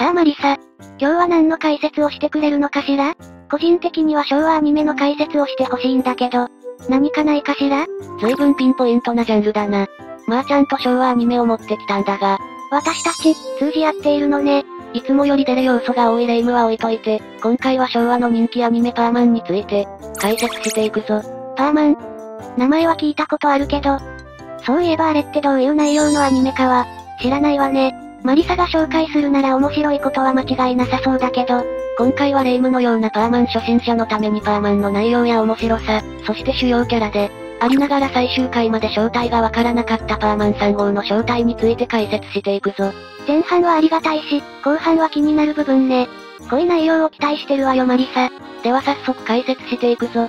さあマリサ、今日は何の解説をしてくれるのかしら？個人的には昭和アニメの解説をしてほしいんだけど、何かないかしら？ 随分ピンポイントなジャンルだな。まあちゃんと昭和アニメを持ってきたんだが、 私たち、通じ合っているのね。 いつもよりデレ要素が多いレイムは置いといて、今回は昭和の人気アニメパーマンについて、解説していくぞ。 パーマン？名前は聞いたことあるけど、そういえばあれってどういう内容のアニメかは、知らないわね。マリサが紹介するなら面白いことは間違いなさそうだけど、 今回はレイムのようなパーマン初心者のためにパーマンの内容や面白さ、そして主要キャラで、ありながら最終回まで正体がわからなかったパーマン3号の正体について解説していくぞ。 前半はありがたいし、後半は気になる部分ね。濃い内容を期待してるわよマリサ。 では早速解説していくぞ。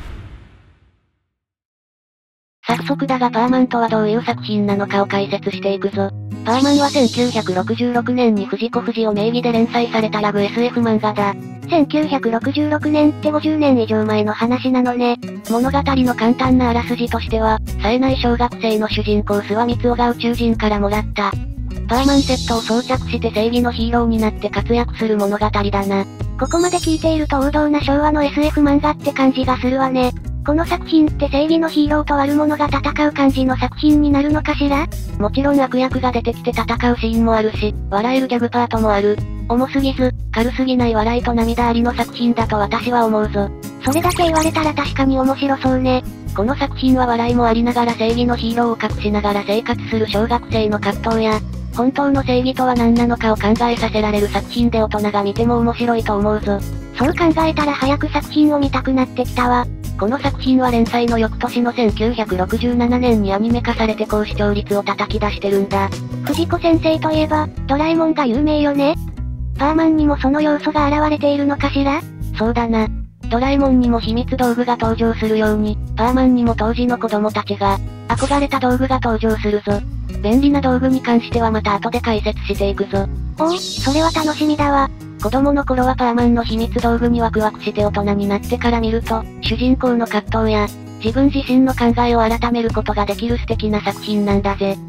早速だがパーマンとはどういう作品なのかを解説していくぞ。パーマンは1966年に藤子不二雄名義で連載されたラブ SF 漫画だ。 1966年って50年以上前の話なのね。 物語の簡単なあらすじとしては、冴えない小学生の主人公諏訪光雄が宇宙人からもらった、パーマンセットを装着して正義のヒーローになって活躍する物語だな。 ここまで聞いていると王道な昭和の SF 漫画って感じがするわね。この作品って正義のヒーローと悪者が戦う感じの作品になるのかしら？ もちろん悪役が出てきて戦うシーンもあるし、笑えるギャグパートもある。重すぎず、軽すぎない笑いと涙ありの作品だと私は思うぞ。 それだけ言われたら確かに面白そうね。 この作品は笑いもありながら正義のヒーローを隠しながら生活する小学生の葛藤や、本当の正義とは何なのかを考えさせられる作品で大人が見ても面白いと思うぞ。 そう考えたら早く作品を見たくなってきたわ。 この作品は連載の翌年の1967年にアニメ化されて高視聴率を叩き出してるんだ。 藤子先生といえば、ドラえもんが有名よね。パーマンにもその要素が現れているのかしら？ そうだな。ドラえもんにも秘密道具が登場するように、パーマンにも当時の子供たちが、憧れた道具が登場するぞ。便利な道具に関してはまた後で解説していくぞ。 おお、それは楽しみだわ。 子供の頃はパーマンの秘密道具にワクワクして大人になってから見ると、主人公の葛藤や、自分自身の考えを改めることができる素敵な作品なんだぜ。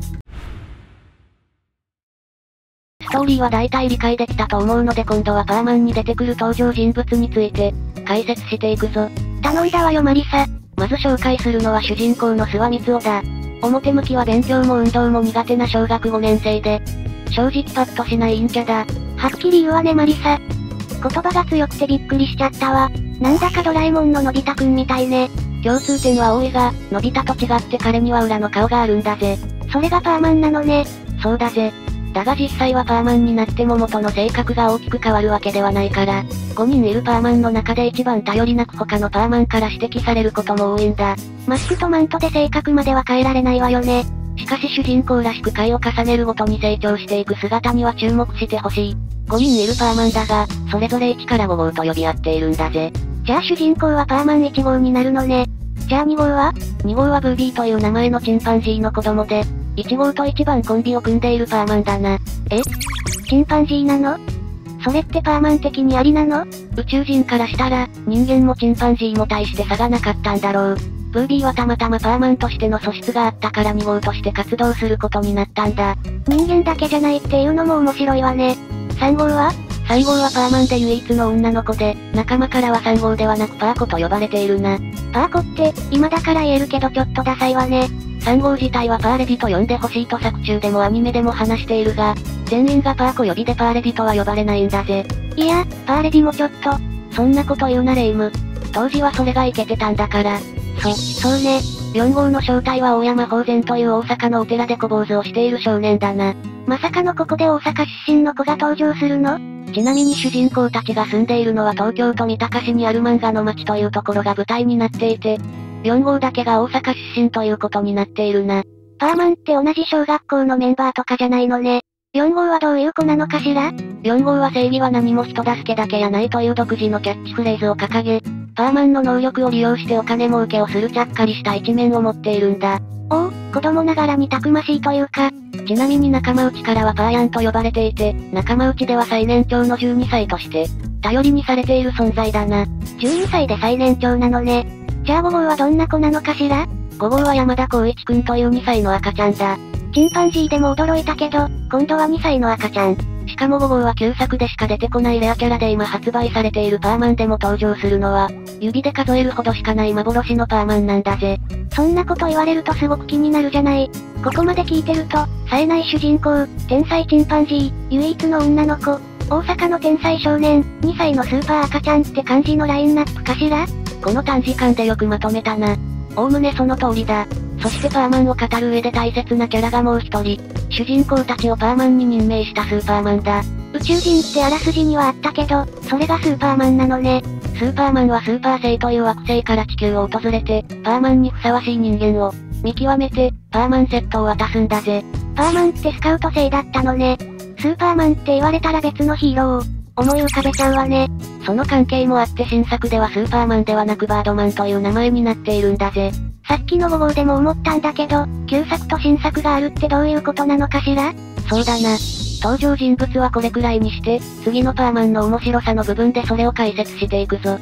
ストーリーは大体理解できたと思うので今度はパーマンに出てくる登場人物について、解説していくぞ。 頼んだわよマリサ。 まず紹介するのは主人公の諏訪光雄だ。表向きは勉強も運動も苦手な小学5年生で、正直パッとしない陰キャだ。 はっきり言うわねマリサ。言葉が強くてびっくりしちゃったわ。なんだかドラえもんののび太くんみたいね。 共通点は多いが、のび太と違って彼には裏の顔があるんだぜ。 それがパーマンなのね。 そうだぜ。だが実際はパーマンになっても元の性格が大きく変わるわけではないから、5人いるパーマンの中で一番頼りなく他のパーマンから指摘されることも多いんだ。 マスクとマントで性格までは変えられないわよね。 しかし主人公らしく回を重ねるごとに成長していく姿には注目してほしい。5人いるパーマンだが、それぞれ1から5号と呼び合っているんだぜ。 じゃあ主人公はパーマン1号になるのね。じゃあ2号は？ 2 号はブービーという名前のチンパンジーの子供で、1号と一番コンビを組んでいるパーマンだな。 チンパンジーなの？それってパーマン的にありなの？ 宇宙人からしたら、人間もチンパンジーも大して差がなかったんだろう。ブービーはたまたまパーマンとしての素質があったから2号として活動することになったんだ。 人間だけじゃないっていうのも面白いわね。3号は ？3号はパーマンで唯一の女の子で、仲間からは3号ではなくパーコと呼ばれているな。 パーコって、今だから言えるけどちょっとダサいわね。 3号自体はパーレディと呼んでほしいと作中でもアニメでも話しているが、全員がパーコ呼びでパーレディとは呼ばれないんだぜ。 いや、パーレディもちょっと。 そんなこと言うなレイム。当時はそれがイケてたんだから。 そうね。 4号の正体は大山宝善という大阪のお寺で小坊主をしている少年だな。 まさかのここで大阪出身の子が登場するの？ ちなみに主人公たちが住んでいるのは東京都三鷹市にある漫画の町というところが舞台になっていて、4号だけが大阪出身ということになっているな。 パーマンって同じ小学校のメンバーとかじゃないのね。4号はどういう子なのかしら？ 4 号は正義は何も人助けだけやないという独自のキャッチフレーズを掲げ、パーマンの能力を利用してお金儲けをするちゃっかりした一面を持っているんだ。 おお、子供ながらにたくましいというか。 ちなみに仲間内からはパーヤンと呼ばれていて、仲間内では最年長の12歳として、頼りにされている存在だな。 12歳で最年長なのね。じゃあ5号はどんな子なのかしら？ 5 号は山田光一くんという2歳の赤ちゃんだ。 チンパンジーでも驚いたけど、今度は2歳の赤ちゃん。 しかも5号は旧作でしか出てこないレアキャラで今発売されているパーマンでも登場するのは、指で数えるほどしかない幻のパーマンなんだぜ。 そんなこと言われるとすごく気になるじゃない。ここまで聞いてると、冴えない主人公、天才チンパンジー、唯一の女の子、大阪の天才少年、2歳のスーパー赤ちゃんって感じのラインナップかしら？ この短時間でよくまとめたな。おおむねその通りだ。そしてパーマンを語る上で大切なキャラがもう一人。主人公たちをパーマンに任命したスーパーマンだ。 宇宙人ってあらすじにはあったけど、それがスーパーマンなのね。 スーパーマンはスーパー星という惑星から地球を訪れて、パーマンにふさわしい人間を見極めて、パーマンセットを渡すんだぜ。 パーマンってスカウト生だったのね。スーパーマンって言われたら別のヒーローを思い浮かべちゃうわね。 その関係もあって新作ではスーパーマンではなくバードマンという名前になっているんだぜ。 さっきの5号でも思ったんだけど、旧作と新作があるってどういうことなのかしら？ そうだな。登場人物はこれくらいにして、次のパーマンの面白さの部分でそれを解説していくぞ。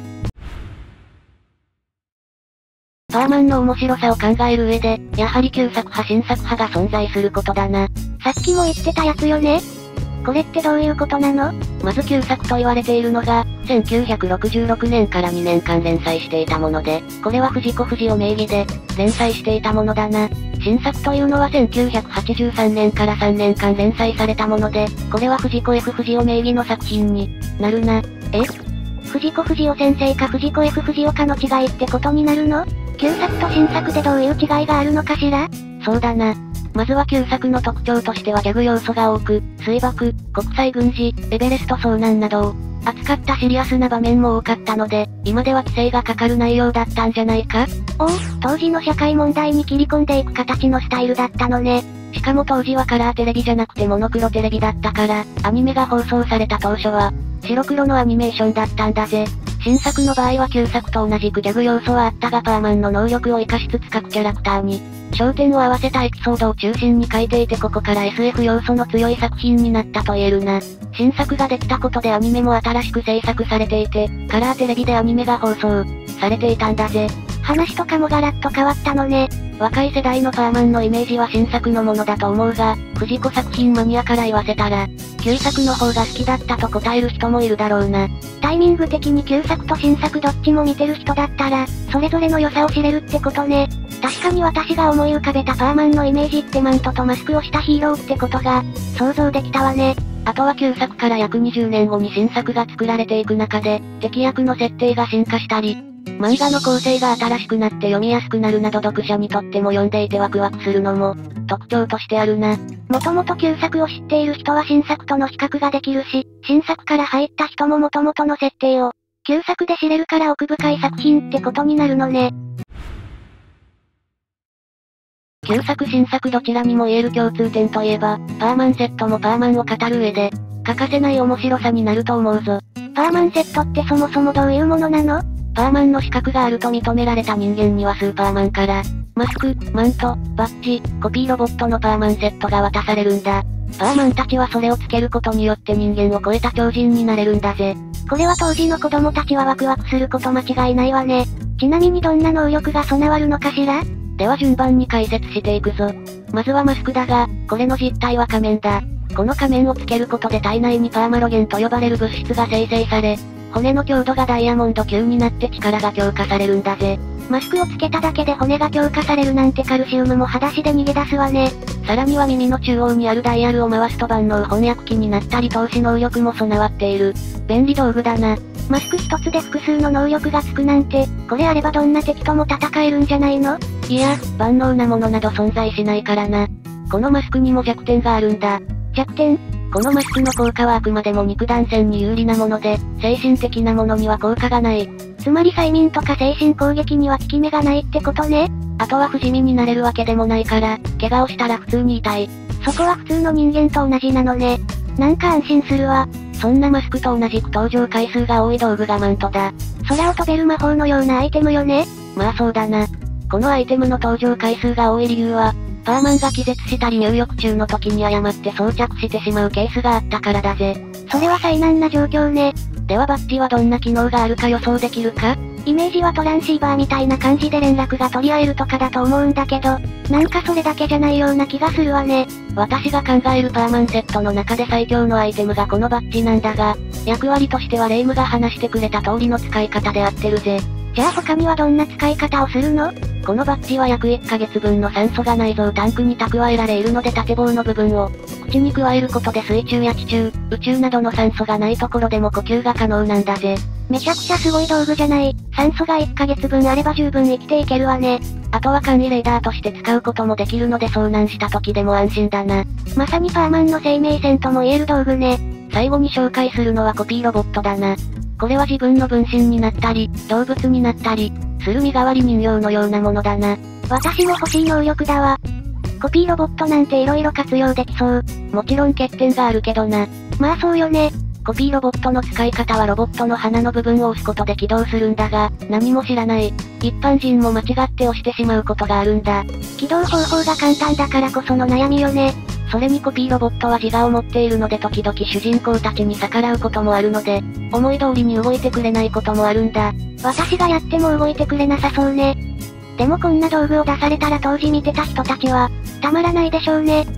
パーマンの面白さを考える上で、やはり旧作派新作派が存在することだな。 さっきも言ってたやつよね。これってどういうことなの？ まず旧作と言われているのが、1966年から2年間連載していたもので、これは藤子不二雄名義で、連載していたものだな。新作というのは1983年から3年間連載されたもので、これは藤子 F 不二雄名義の作品になるな。 藤子不二雄先生か藤子 F 不二雄かの違いってことになるの？旧作と新作でどういう違いがあるのかしら？ そうだな。まずは旧作の特徴としてはギャグ要素が多く、水爆、国際軍事、エベレスト遭難などを扱ったシリアスな場面も多かったので、今では規制がかかる内容だったんじゃないか？ 当時の社会問題に切り込んでいく形のスタイルだったのね。 しかも当時はカラーテレビじゃなくてモノクロテレビだったから、アニメが放送された当初は、白黒のアニメーションだったんだぜ。新作の場合は旧作と同じくギャグ要素はあったがパーマンの能力を活かしつつ各キャラクターに焦点を合わせたエピソードを中心に書いていてここから SF 要素の強い作品になったと言えるな。新作ができたことでアニメも新しく制作されていて、カラーテレビでアニメが放送されていたんだぜ。 話とかもガラッと変わったのね。 若い世代のパーマンのイメージは新作のものだと思うが、藤子作品マニアから言わせたら、旧作の方が好きだったと答える人もいるだろうな。 タイミング的に旧作と新作どっちも見てる人だったら、それぞれの良さを知れるってことね。確かに私が思い浮かべたパーマンのイメージってマントとマスクをしたヒーローってことが、想像できたわね。 あとは旧作から約20年後に新作が作られていく中で、敵役の設定が進化したり、漫画の構成が新しくなって読みやすくなるなど読者にとっても読んでいてワクワクするのも、特徴としてあるな。 もともと旧作を知っている人は新作との比較ができるし、新作から入った人も元々の設定を、旧作で知れるから奥深い作品ってことになるのね。 旧作新作どちらにも言える共通点といえば、パーマンセットもパーマンを語る上で、欠かせない面白さになると思うぞ。 パーマンセットってそもそもどういうものなの？ パーマンの資格があると認められた人間にはスーパーマンから、マスク、マント、バッジ、コピーロボットのパーマンセットが渡されるんだ。パーマンたちはそれをつけることによって人間を超えた超人になれるんだぜ。 これは当時の子供たちはワクワクすること間違いないわね。ちなみにどんな能力が備わるのかしら？ では順番に解説していくぞ。まずはマスクだが、これの実体は仮面だ。この仮面をつけることで体内にパーマロゲンと呼ばれる物質が生成され、骨の強度がダイヤモンド級になって力が強化されるんだぜ。 マスクをつけただけで骨が強化されるなんてカルシウムも裸足で逃げ出すわね。 さらには耳の中央にあるダイヤルを回すと万能翻訳機になったり透視能力も備わっている。便利道具だな。 マスク一つで複数の能力がつくなんて、これあればどんな敵とも戦えるんじゃないの？ いや、万能なものなど存在しないからな。このマスクにも弱点があるんだ。 弱点？ このマスクの効果はあくまでも肉弾戦に有利なもので、精神的なものには効果がない。 つまり催眠とか精神攻撃には効き目がないってことね。 あとは不死身になれるわけでもないから、怪我をしたら普通に痛い。 そこは普通の人間と同じなのね。なんか安心するわ。 そんなマスクと同じく登場回数が多い道具がマントだ。 空を飛べる魔法のようなアイテムよね。 まあそうだな。このアイテムの登場回数が多い理由は、パーマンが気絶したり入浴中の時に誤って装着してしまうケースがあったからだぜ。 それは災難な状況ね。 ではバッジはどんな機能があるか予想できるか？ イメージはトランシーバーみたいな感じで連絡が取り合えるとかだと思うんだけど、なんかそれだけじゃないような気がするわね。 私が考えるパーマンセットの中で最強のアイテムがこのバッジなんだが、役割としてはレイムが話してくれた通りの使い方で合ってるぜ。 じゃあ他にはどんな使い方をするの？ このバッジは約1ヶ月分の酸素が内蔵タンクに蓄えられるので縦棒の部分を口に加えることで水中や地中、宇宙などの酸素がないところでも呼吸が可能なんだぜ。 めちゃくちゃすごい道具じゃない。酸素が1ヶ月分あれば十分生きていけるわね。 あとは簡易レーダーとして使うこともできるので遭難した時でも安心だな。 まさにパーマンの生命線とも言える道具ね。 最後に紹介するのはコピーロボットだな。これは自分の分身になったり、動物になったり、する身代わり人形のようなものだな。 私も欲しい能力だわ。コピーロボットなんて色々活用できそう。 もちろん欠点があるけどな。 まあそうよね。 コピーロボットの使い方はロボットの鼻の部分を押すことで起動するんだが、何も知らない。一般人も間違って押してしまうことがあるんだ。 起動方法が簡単だからこその悩みよね。 それにコピーロボットは自我を持っているので時々主人公たちに逆らうこともあるので、思い通りに動いてくれないこともあるんだ。 私がやっても動いてくれなさそうね。でもこんな道具を出されたら当時見てた人たちは、たまらないでしょうね。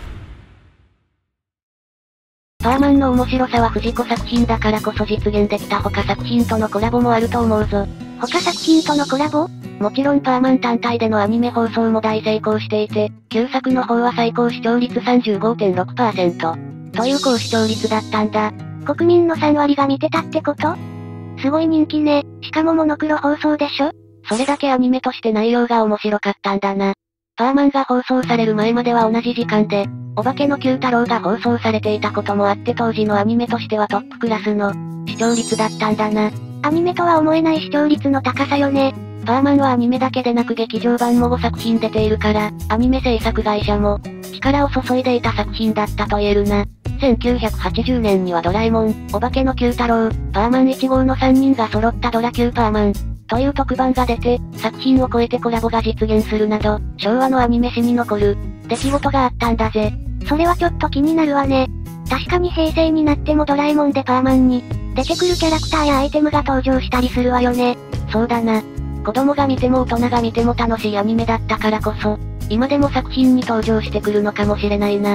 パーマンの面白さは藤子作品だからこそ実現できた他作品とのコラボもあると思うぞ。 他作品とのコラボ？ もちろんパーマン単体でのアニメ放送も大成功していて、旧作の方は最高視聴率 35.6%。という高視聴率だったんだ。 国民の3割が見てたってこと？すごい人気ね。しかもモノクロ放送でしょ？ それだけアニメとして内容が面白かったんだな。パーマンが放送される前までは同じ時間で、お化けの九太郎が放送されていたこともあって当時のアニメとしてはトップクラスの視聴率だったんだな。 アニメとは思えない視聴率の高さよね。 パーマンはアニメだけでなく劇場版も5作品出ているから、アニメ制作会社も力を注いでいた作品だったと言えるな。1980年にはドラえもん、お化けの九太郎、パーマン1号の3人が揃ったドラキューパーマンという特番が出て、作品を超えてコラボが実現するなど、昭和のアニメ史に残る出来事があったんだぜ。 それはちょっと気になるわね。確かに平成になってもドラえもんでパーマンに出てくるキャラクターやアイテムが登場したりするわよね。 そうだな。子供が見ても大人が見ても楽しいアニメだったからこそ、今でも作品に登場してくるのかもしれないな。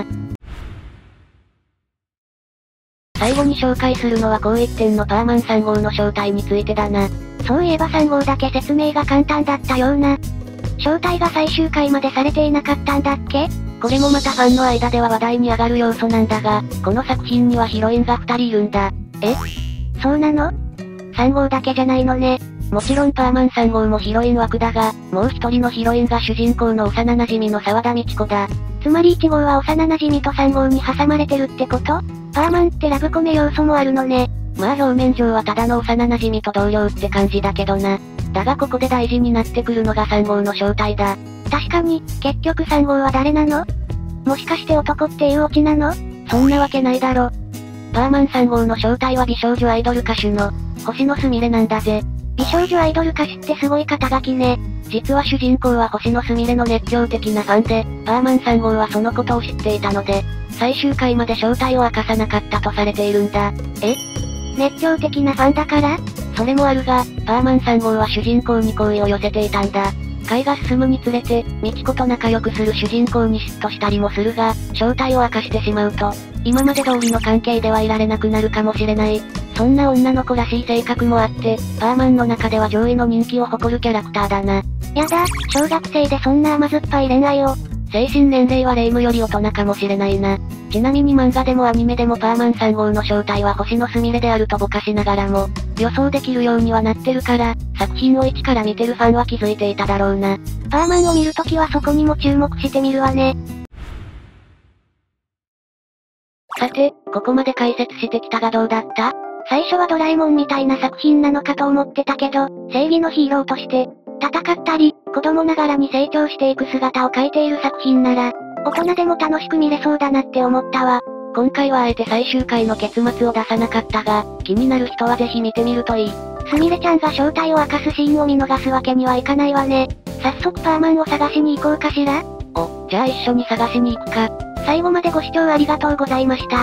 最後に紹介するのは紅一点のパーマン3号の正体についてだな。 そういえば3号だけ説明が簡単だったような。正体が最終回までされていなかったんだっけ？ これもまたファンの間では話題に上がる要素なんだが、この作品にはヒロインが2人いるんだ。 そうなの？ 3 号だけじゃないのね。 もちろんパーマン3号もヒロイン枠だが、もう一人のヒロインが主人公の幼馴染の沢田道子だ。 つまり1号は幼馴染と3号に挟まれてるってこと？パーマンってラブコメ要素もあるのね。 まあ表面上はただの幼馴染と同僚って感じだけどな。だがここで大事になってくるのが3号の正体だ。 確かに、結局3号は誰なの？もしかして男っていうオチなの？ そんなわけないだろ。パーマン3号の正体は美少女アイドル歌手の星野すみれなんだぜ。 美少女アイドル歌手ってすごい肩書きね。 実は主人公は星野すみれの熱狂的なファンで、パーマン3号はそのことを知っていたので、最終回まで正体を明かさなかったとされているんだ。 熱狂的なファンだから？ それもあるが、パーマン3号は主人公に好意を寄せていたんだ。回が進むにつれて、ミチコと仲良くする主人公に嫉妬したりもするが、正体を明かしてしまうと、今まで通りの関係ではいられなくなるかもしれない。そんな女の子らしい性格もあって、パーマンの中では上位の人気を誇るキャラクターだな。 やだ、小学生でそんな甘酸っぱい恋愛を。 精神年齢はレイムより大人かもしれないな。ちなみに漫画でもアニメでもパーマン3号の正体は星野すみれであるとぼかしながらも、予想できるようにはなってるから、作品を一から見てるファンは気づいていただろうな。 パーマンを見るときはそこにも注目してみるわね。 さて、ここまで解説してきたがどうだった？ 最初はドラえもんみたいな作品なのかと思ってたけど、正義のヒーローとして、戦ったり、子供ながらに成長していく姿を描いている作品なら、大人でも楽しく見れそうだなって思ったわ。 今回はあえて最終回の結末を出さなかったが、気になる人はぜひ見てみるといい。 すみれちゃんが正体を明かすシーンを見逃すわけにはいかないわね。早速パーマンを探しに行こうかしら？ じゃあ一緒に探しに行くか。 最後までご視聴ありがとうございました。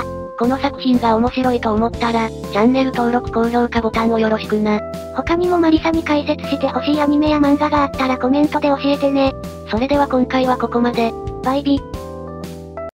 この作品が面白いと思ったら、チャンネル登録高評価ボタンをよろしくな。 他にもマリサに解説してほしいアニメや漫画があったらコメントで教えてね。 それでは今回はここまで。 バイビ。